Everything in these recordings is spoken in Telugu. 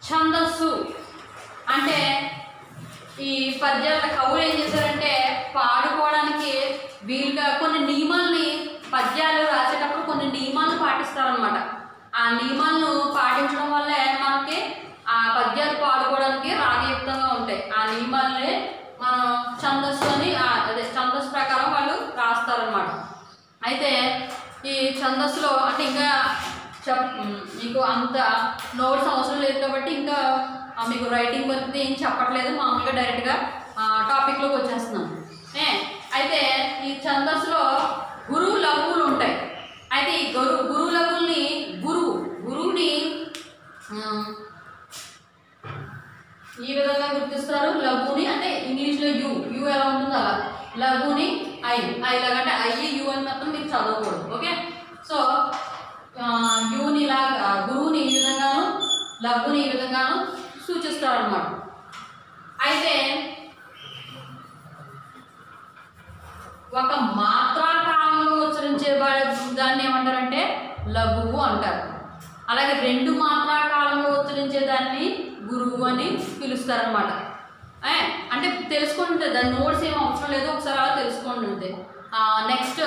ఛందస్సు అంటే ఈ పద్యాల కవులు ఏం చేశారంటే పాడుకోవడానికి వీలుగా కొన్ని నియమాల్ని పద్యాలు రాసేటప్పుడు కొన్ని నియమాలను పాటిస్తారనమాట. ఆ నియమాలను పాటించడం వల్లే మనకి ఆ పద్యాలు పాడుకోవడానికి రాగయుక్తంగా ఉంటాయి. ఆ నియమాలనే మనం ఛందస్సు అని అదే ఛందస్సు ప్రకారం వాళ్ళు రాస్తారనమాట. అయితే ఈ ఛందస్సులో అంటే ఇంకా మీకు అంత నోట్స్ అవసరం లేదు కాబట్టి ఇంకా మీకు రైటింగ్ వర్క్ ఏం చెప్పట్లేదు, మామూలుగా డైరెక్ట్గా టాపిక్లోకి వచ్చేస్తున్నాం. అయితే ఈ ఛందస్సులో గురువు లఘువులు ఉంటాయి. అయితే ఈ గురువు లఘువుల్ని గురువుని ఈ విధంగా గుర్తిస్తారు. లఘువుని అంటే ఇంగ్లీష్లో యు ఎలా ఉంటుందో అలా, లఘువుని ఐలాగంటే యు అని మాత్రం మీరు చదవకూడదు. ఓకే, సో యుని ఇలాగా గురువుని ఈ విధంగాను లఘువుని ఈ విధంగాను సూచిస్తారన్నమాట. అయితే ఒక మాత్రాకాలంలో ఉచ్చరించే దాన్ని ఏమంటారంటే లఘువు అంటారు. అలాగే రెండు మాత్రాకాలంలో ఉచ్చరించే దాన్ని గురువు అని పిలుస్తారనమాట. అంటే తెలుసుకుంటే దాని నోట్స్ ఏం అవసరం లేదు, ఒకసారి అలా తెలుసుకోండి. నెక్స్ట్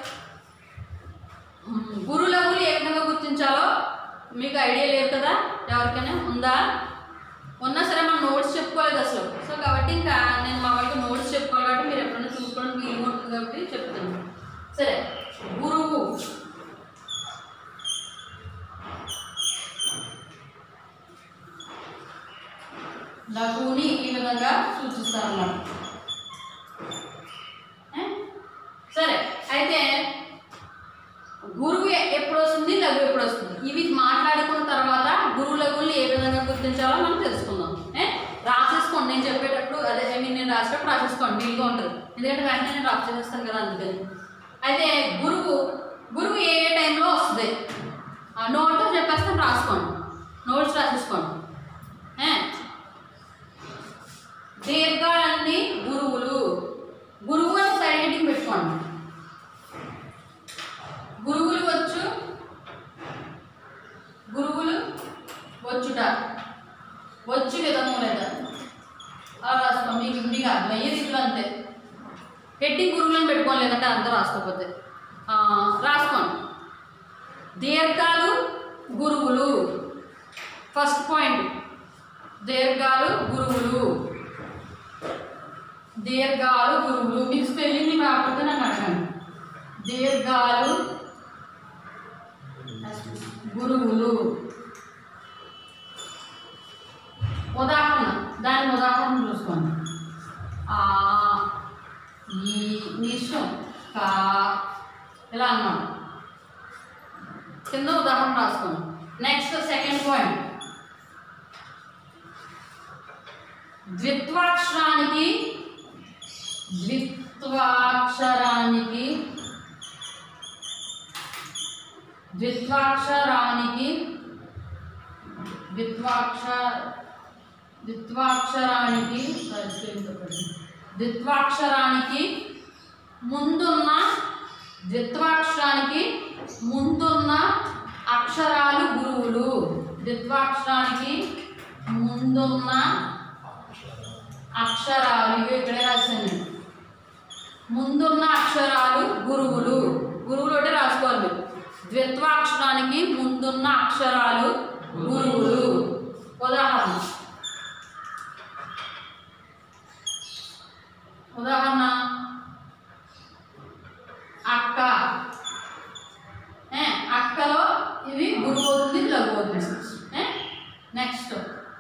గురు లఘువులు ఏ విధంగా గుర్తించాలో మీకు ఐడియా లేదు కదా, ఎవరికైనా ఉందా? ఉన్నా సరే మనం నోట్స్ చెప్పుకోలేదు అసలు. సో కాబట్టి ఇంకా నేను మామూలుగా నోట్స్ చెప్పుకోవాలి కాబట్టి మీరు ఎప్పుడైనా చూసుకోవడం వీలు ఉంటుంది కాబట్టి చెప్తాను. సరే, గురువు లఘువుని ఈ విధంగా సూచిస్తారన్నమాట. సరే, అయితే గురువు ఎప్పుడు వస్తుంది, లఘువు ఎప్పుడు వస్తుంది, ఇవి మాట్లాడుకున్న తర్వాత గురువు లఘువుని ఏ విధంగా గుర్తించాలో మనం తెలుసుకుందాం. రాసేసుకోండి, నేను చెప్పేటప్పుడు అదే నేను రాసేటప్పుడు రాసేసుకోండి, వీలుగా ఉంటుంది. ఎందుకంటే వెంటనే నేను రాసి చేస్తాను కదా, అందుకని. అయితే గురువు ఏ టైంలో వస్తుంది నోట్తో చెప్పేస్తాను, రాసుకోండి, నోట్స్ రాసేసుకోండి. దీర్ఘాలన్నీ గురువు అని సైడ్ హెడ్డింగ్ పెట్టుకోండి. గురువులు వచ్చుట, వచ్చు విధము లేదా అలా రాసుకోండి. మీకు అర్థమయ్యేది ఇట్లా అంతే. హెడ్డింగ్ గురువులను పెట్టుకోండి, లేదంటే అంతా రాసుకోకపోతే రాసుకోండి. దీర్ఘాలు గురువులు, ఫస్ట్ పాయింట్. దీర్ఘాలు గురువులు మీకు స్పెల్లింగ్ రాకపోతే నన్ను అడగండి. దీర్ఘాలు గురువులు. దాని ఉదాహరణ చూసుకోండి. ఈ నిషం కా ఇలా అన్నమాట. కింద ఉదాహరణ రాసుకోండి. నెక్స్ట్ సెకండ్ పాయింట్, ద్విత్వాక్షరానికి ముందున్న అక్షరాలు గురువులు. ద్విత్వాక్షరానికి ముందున్న అక్షరాలు ఇక్కడే రాశాను. ముందున్న అక్షరాలు గురువులు అంటే రాసుకోవాలి. ద్విత్వాక్షరానికి ముందున్న అక్షరాలు గురువులు. ఉదాహరణ అక్క. అక్కలో ఇది గురువు అవుతుంది, లఘువు అవుతుంది. నెక్స్ట్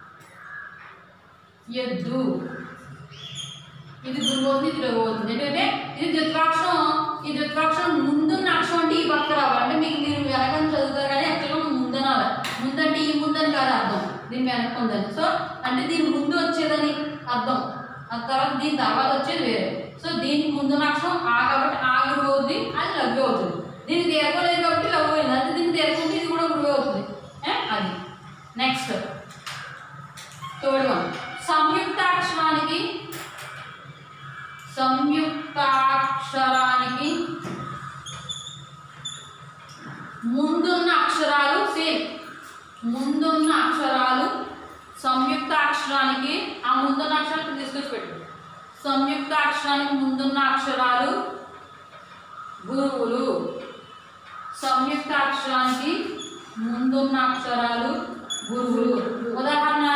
ఎద్దు, ఇది గురువు అవుతుంది, ఇది లఘువు అవుతుంది. ఎందుకంటే ఇది ద్విత్వాక్షరం ముందున్న అక్షరం అంటే ఈ పక్క రావాలి. అంటే మీరు వెనకని చదువుతారు కానీ అక్కడ ముందనాలి. ముందంటే ఈ ముందని కాదు అర్థం, దీని వెనక ఉందని. సో అంటే దీని ముందు వచ్చేదని అర్థం, ఆ తర్వాత దీని తర్వాత వచ్చేది వేరే. సో దీనికి ముందున్న అక్షరం కాబట్టి గురువు అవుతుంది, అది లఘువు అవుతుంది. దీనికి తీరకలేదు కాబట్టి లఘువు అయింది, అంటే దీనికి తీరకుంటే ఇది కూడా గురువు అవుతుంది. అది నెక్స్ట్ థర్డ్ వన్, సంయుక్తాక్షరానికి ముందున్న అక్షరాలు అక్షరానికి ఆ ముందున్న అక్షరాలు తీసుకొచ్చి పెట్టు. సంయుక్త అక్షరానికి ముందున్న అక్షరాలు గురువులు. సంయుక్త అక్షరానికి ముందున్న అక్షరాలు గురువులు. ఉదాహరణ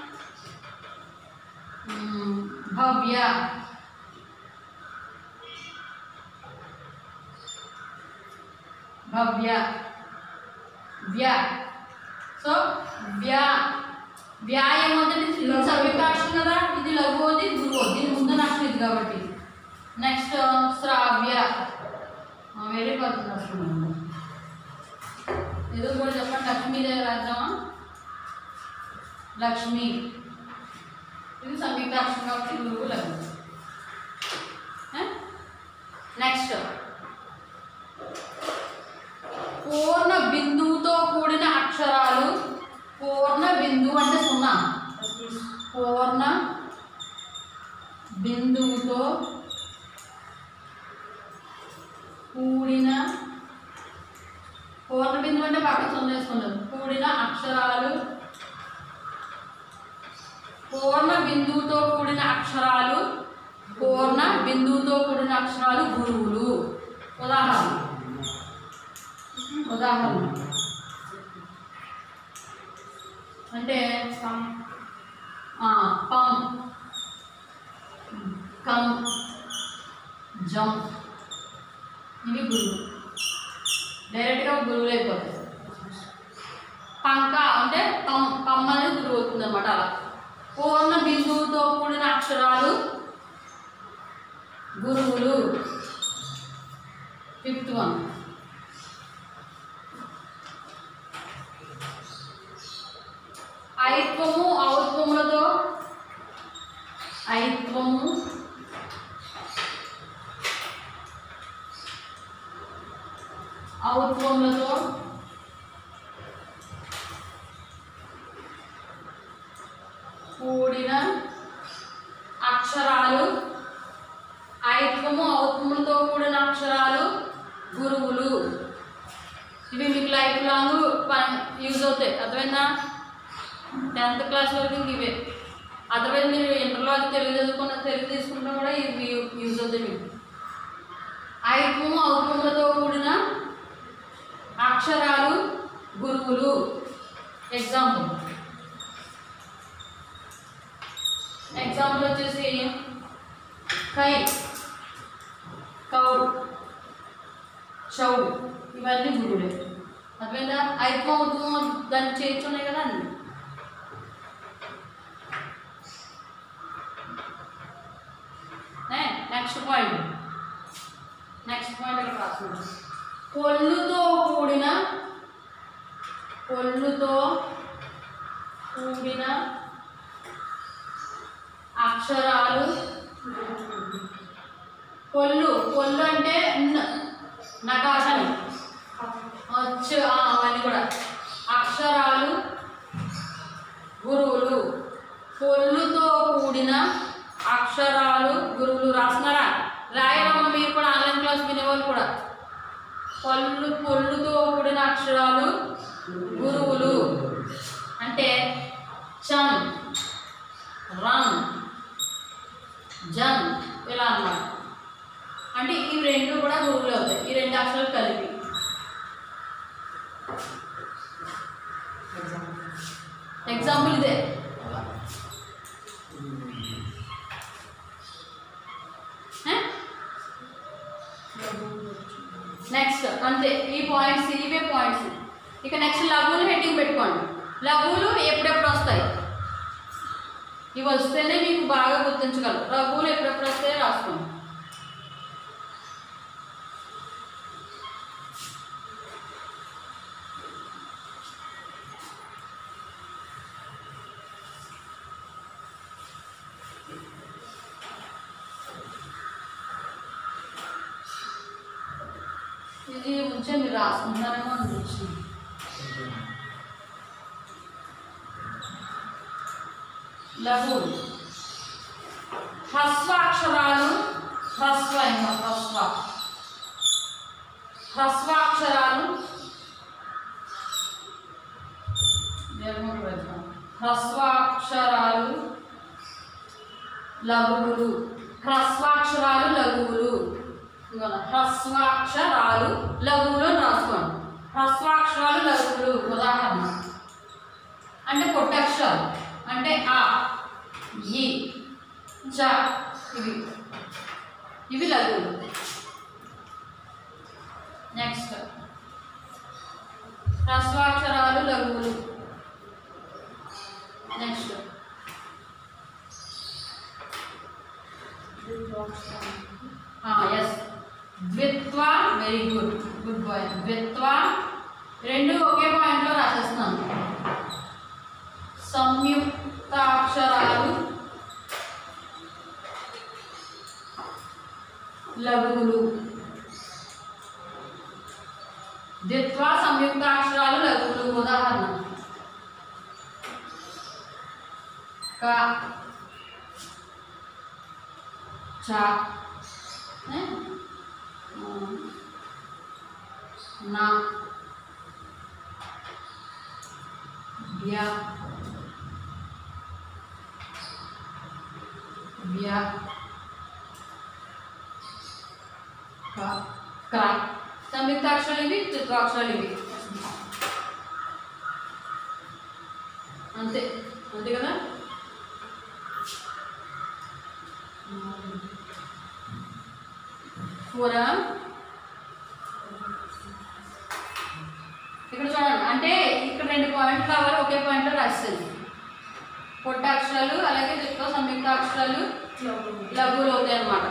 భవ్య, భవ్య, వ్య. సో వ్యాయామం అంటే సంయుక్తాక్షరం కదా, ఇది లఘువది గురువు, దీని ముందు అక్షరం ఇది కాబట్టి. నెక్స్ట్ శ్రావ్య, వేరే పద్ధతి అక్షరం ఏదో కూడా చెప్పండి. లక్ష్మీదేవి రాద్దామా, లక్ష్మి, ఇది సంయుక్తాక్షరం కాబట్టి గురువు లఘు. నెక్స్ట్ పూర్ణ బిందువుతో కూడిన అక్షరాలు. పూర్ణ బిందువు అంటే 0. పూర్ణ బిందువుతో కూడిన, పూర్ణ బిందువు అంటే పక్కన 0 వేసుకున్నాం. కూడిన అక్షరాలు, పూర్ణ బిందువుతో కూడిన అక్షరాలు, పూర్ణ బిందువుతో కూడిన అక్షరాలు గురువులు. ఉదాహరణ అంటే పం, కం, జం, ఇవి గురువు, డైరెక్ట్గా గురువులు అయిపోతాయి. పంక అంటే పం అనేది గురువు అవుతుంది అనమాట. అలా పూర్ణ బిందువుతో కూడిన అక్షరాలు గురువులు. 5th one ఐత్వము ఔత్వములతో, ఐత్వము ఔత్వములతో కూడిన అక్షరాలు, ఐత్వము ఔత్వములతో కూడిన అక్షరాలు గురువులు. ఇవి మీకు లైఫ్ లాంగ్ యూజ్ అవుతాయి. అర్థమైందా? 10th క్లాస్ వరకు ఇవే. అదర్వైజ్ మీరు ఇంటర్లో అది తెలుగు తీసుకుంటే కూడా ఇవి యూజ్ అవుతాయి మీకు. ఐత్వము ఔత్వములతో కూడిన అక్షరాలు గురువులు. ఎగ్జాంపుల్ వచ్చేసి కై, కౌ, చౌ, ఇవన్నీ గురువులే. అర్థమైందా? ఐత్వం ఔత్వం దాన్ని చేర్చున్నాయి కదా అండి. నెక్స్ట్ పాయింట్ ఇక్కడ రాస్తున్నాం. పొల్లుతో కూడిన అక్షరాలు. పొల్లు అంటే నకాశనం వచ్చు, అవన్నీ కూడా అక్షరాలు గురువులు. పొల్లుతో కూడిన అక్షరాలు గురువులు. రాస్తున్నారా? రాయడమ్మ మీరు కూడా, ఆన్లైన్ క్లాస్ వినేవాళ్ళు కూడా. పొల్లుతో కూడిన అక్షరాలు గురువులు అంటే చన్, రన్, జన్, ఇలా అన్నమాట. అంటే ఈ రెండు కూడా గురువులు అవుతాయి, ఈ 2 అక్షరాలు కలిపి. ఎగ్జాంపుల్ ఇదే. నెక్స్ట్ అంతే, ఈ పాయింట్స్, ఇవే పాయింట్స్. ఇక నెక్స్ట్ లఘువులు హెడ్డింగ్ పెట్టుకోండి. లఘువులు ఎప్పుడెప్పుడు వస్తాయి, ఇవి వస్తేనే మీకు బాగా గుర్తించగలరు. లఘువులు ఎప్పుడెప్పుడు వస్తాయో రాసుకోండి. ఇది ముంచే మీరు రాసుకుంటారేమో అనిపించింది. లఘువులు హ్రస్వాక్షరాలు, హ్రస్వాక్షరాలు హ్రస్వాక్షరాలు లఘువులు. హ్రస్వాక్షరాలు లఘువులు. హ్రస్వాక్షరాలు లఘువులు అని రాసుకోండి. హ్రస్వాక్షరాలు లఘువులు ఉదాహరణ అంటే పొట్టక్షరాలు అంటే ఆ, ఈ, జ ఇవి లఘువులు. నెక్స్ట్ హ్రస్వాక్షరాలు లఘువులు. నెక్స్ట్ ఎస్ ద్విత్వ. Very good, good boy. ద్విత్వ రెండు ఒకే పాయింట్లో రాసేస్తున్నాను. సంయుక్తాక్షరాలు లఘువులు. ద్విత్వ సంయుక్తాక్షరాలు లఘువులు ఉదాహరణ క, చ, నా, వ్య, వ్య, క, క్ర. సంయుక్తాక్షరాలు ఇవి, ద్విత్వాక్షరాలు ఇవి. అంతే అంతే కదా. పూరా ఇక్కడ చూడండి, అంటే ఇక్కడ 2 పాయింట్లు కావాలి, ఒకే పాయింట్లో రాస్తుంది. పొట్టాక్షరాలు అలాగే ద్విత్వ సంయుక్తాక్షరాలు లఘువులు అవుతాయి అన్నమాట.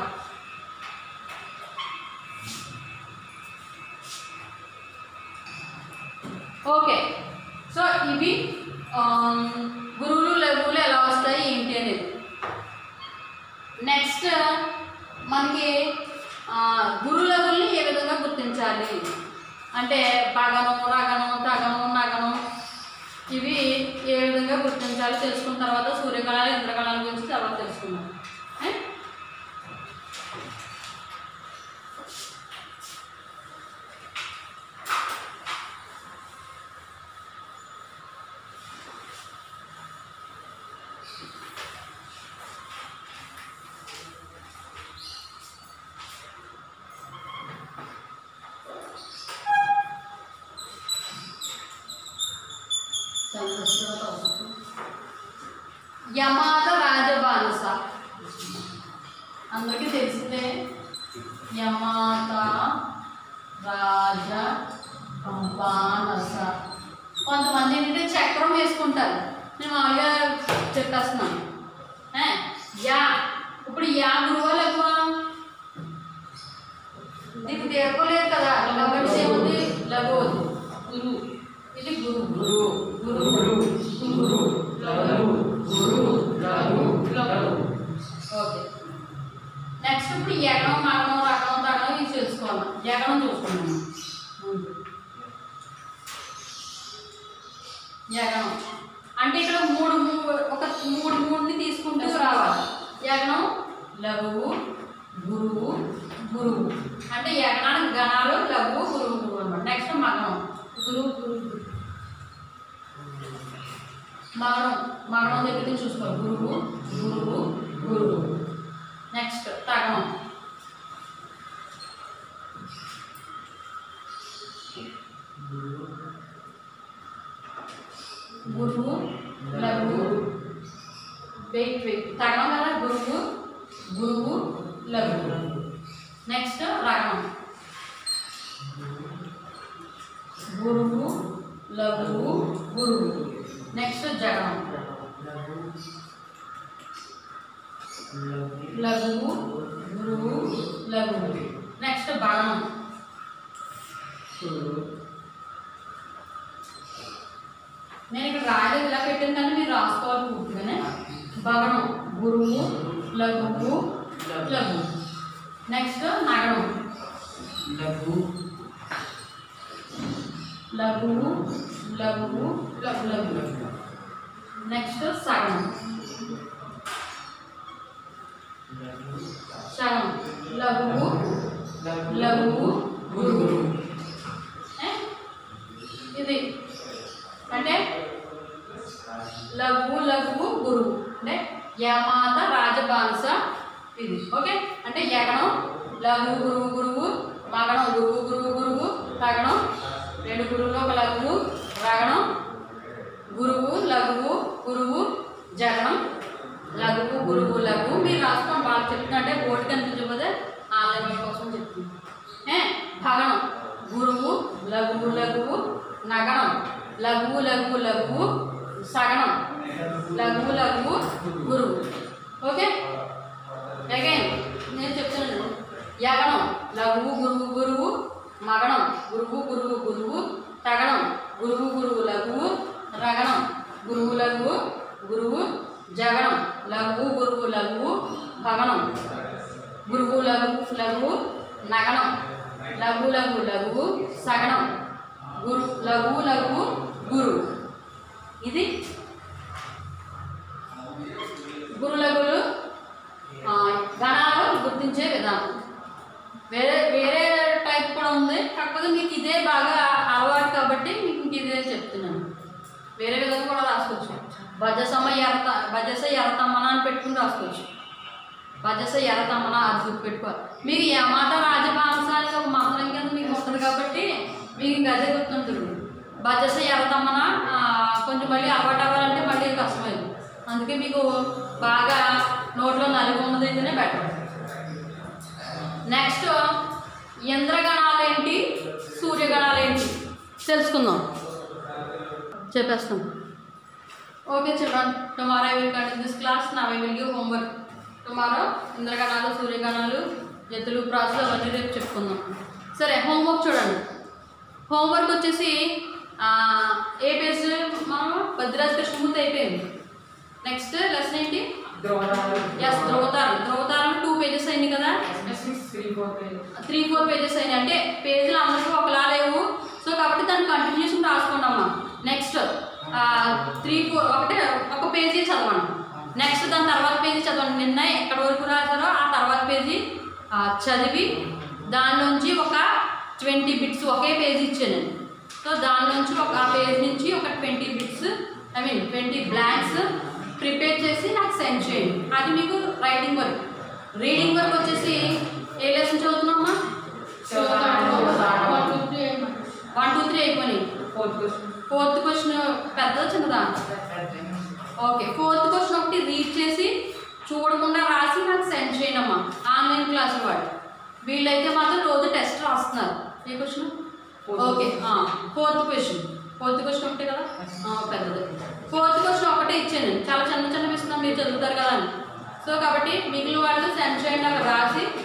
ఓకే, సో ఇవి గురువులు లఘువులు ఎలా వస్తాయి ఏంటి అనేది. నెక్స్ట్ మనకి గురు లఘువుల్ని ఏ విధంగా గుర్తించాలి అంటే పగనం, రగనం, తగనం, నగనం ఇవి ఏ విధంగా గుర్తించాలి తెలుసుకున్న తర్వాత సూర్యకళాలు, ఇంద్రకళాల గురించి తర్వాత తెలుసుకున్నాం. యమాత రాజబానుస అందరికీ తెలిసిందే. యమాత రాజబానస. కొంతమంది ఏంటంటే చక్రం వేసుకుంటారు, నేను మామూలుగా చెప్పేస్తున్నాను. యా ఇప్పుడు యా గురువా లఘువా? దీనికి తీరుకోలేదు కదా, కాబట్టి ఏముంది లఘువు. గురు ఇది గురు, గురు గురు గురు ఓకే. నెక్స్ట్ ఇప్పుడు యగనం, మగనం, రగనం, తగనం ఇది తెలుసుకోవాలి. యగనం చూసుకున్నాము. యగనం అంటే ఇక్కడ ఒక మూడుని తీసుకుంటూ రావాలి. యగనం లఘువు, గురువు, గురువు అంటే యగనానికి గణాలు లఘువు, గురువు, గురువు అన్నమాట. నెక్స్ట్ మగనం, గురువు, గురువు, మగనం, మగనం దగ్గర చూసుకోవాలి. గురువు, గురువు, గురువు. నెక్స్ట్ తగనం, గురువు, లఘువు, వెయిట్ తగనం కదా, గురువు, గురువు, లఘువు. నెక్స్ట్ రగనం, గురువు, లఘువు, గురువు. నెక్స్ట్ జగనం, లఘువు, గురువు, లఘువు. నెక్స్ట్ భగనం, నేను ఇక్కడ రాయలేదు, ఇలా పెట్టిన కానీ మీరు రాసుకోవాలి పూర్తిగానే. భగనం గురువు, లఘువు, లఘువు. నెక్స్ట్ నగనం, లఘువు, లఘువు, లఘువు, లఘువు. నెక్స్ట్ సగనం, సగం లఘువు, లఘువు, గురువు. ఇది అంటే లఘువు, లఘువు, గురువు అంటే యమాత రాజబాంస ఇది. ఓకే, అంటే యగణం లఘువు గురువు గురువు, మగణం గురువు గురువు గురువు, తగణం 2 గురువులు ఒక లఘువు, రగణం గురువు లఘువు గురువు, జగణం లఘువు గురువు లఘువు. మీరు రాసుకోండి, వాళ్ళు చెప్తుంటే బోర్డు కనిపించకపోతే ఆన్లైన్ కోసం చెప్తుంది. భగణం గురువు లఘువు లఘువు, నగణం లఘువు లఘువు లఘువు, సగణం లఘువు లఘువు గురువు. ఓకే, అగైన్ నేను చెప్తున్నాను. యగణం లఘువు గురువు గురువు, మగణం గురువు గురువు గురువు, తగణం గురువు గురువు లఘువు, రగణం గురువు లఘువు గురువు, జగణం లఘువు గురువు లఘువు, భగణం గురువు లఘువు లఘువు, నగణం లఘు లఘు లఘువు, సగణం లఘువు లఘువు గురువు. ఇది గురు లఘువులు గణాలు గుర్తించే విధానం. వేరే వేరే టైప్ కూడా ఉంది, కాకపోతే మీకు ఇదే బాగా అలవాటు కాబట్టి మీకు ఇదే చెప్తున్నాను. వేరే విధంగా కూడా రాసుకోవచ్చు. భజస ఎరతమ్మన అని పెట్టుకుని రాసుకోవచ్చు. భజస ఎరతమ్మన అది గుర్తుపెట్టుకోవాలి. మీకు యమాత రాజబాంస అనేది ఒక మంత్రం కింద మీకు ఉంటుంది కాబట్టి మీకు ఇంకా అదే గుర్తుంటుంది. భజస ఎరతమ్మన కొంచెం మళ్ళీ అలవాటు అవ్వాలంటే మళ్ళీ కష్టమైంది. అందుకే మీకు బాగా నోట్లో నలిగి ఉన్నది అయితేనే బెటర్. నెక్స్ట్ ఇంద్రగణాలు ఏంటి, సూర్యగణాలు ఏంటి తెలుసుకుందాం, చెప్పేస్తాం. Okay children, tomorrow I will continue this class. Now I will give homework. Tomorrow ఇంద్రగణాలు సూర్యగణాలు జతులు ప్రాసెస్ అవన్నీ రేపు చెప్పుకుందాం. సరే, హోంవర్క్ చూడండి. హోంవర్క్ వచ్చేసి ఏ పేజ్ మనం భద్రాద్రి కృష్ణమూర్తి అయిపోయింది. నెక్స్ట్ లెసన్ ఏంటి? ఎస్, ధ్రువతారాలు. 2 పేజెస్ అయింది కదా, 3-4 పేజెస్ అయినాయి. అంటే పేజీలు అందరికీ ఒకలా లేవు, సో కాబట్టి దాన్ని కంటిన్యూషన్ రాసుకోండి అమ్మా. నెక్స్ట్ 3-4 ఒక పేజీ చదవండి. నెక్స్ట్ దాని తర్వాత పేజీ చదవండి. నిన్న ఎక్కడి వరకు రాశారో ఆ తర్వాత పేజీ చదివి దానిలోంచి ఒక 20 బిట్స్ ఒకే పేజీ ఇచ్చాను. సో దానిలోంచి ఆ పేజ్ నుంచి ఒక 20 బిట్స్ 20 బ్లాంక్స్ ప్రిపేర్ చేసి నాకు సెండ్ చేయండి. అది మీకు రైటింగ్ వర్క్. రీడింగ్ వర్క్ వచ్చేసి ఏ లెసన్ చదువుతున్నామా? 1, 2, 3 అయిపోయినాయి. 4th క్వశ్చన్ పెద్దదా చిన్నదా? ఓకే, 4th క్వశ్చన్ ఒకటి రీడ్ చేసి చూడకుండా రాసి నాకు సెండ్ చేయండి అమ్మా. ఆన్లైన్ క్లాస్ వాడు వీళ్ళైతే మాత్రం రోజు టెస్ట్ రాస్తున్నారు. ఏ క్వశ్చన్? ఓకే, 4th క్వశ్చన్ ఒకటే కదా పెద్దది. 4th క్వశ్చన్ ఒకటే ఇచ్చాను, చాలా చిన్న చిన్నవి ఇస్తున్నాం, మీరు చదువుతారు కదా అని. సో కాబట్టి మిగిలిన వాళ్ళు సెండ్ చేయండి, అక్కడ రాసి